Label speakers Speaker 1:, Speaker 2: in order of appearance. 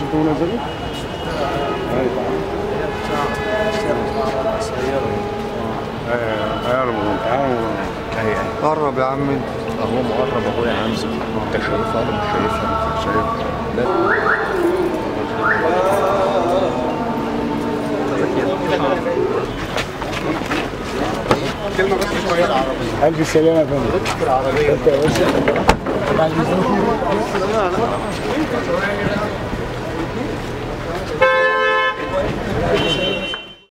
Speaker 1: انتوا نزلوا؟
Speaker 2: قرب يا عم انت.
Speaker 3: اهو مقرب اهو يا عم. انت شايفها ولا مش شايفها؟ شايفها.
Speaker 1: كلمة بس شوية العربية. ألف سلامة يا فندم. العربية. أنت يا باشا.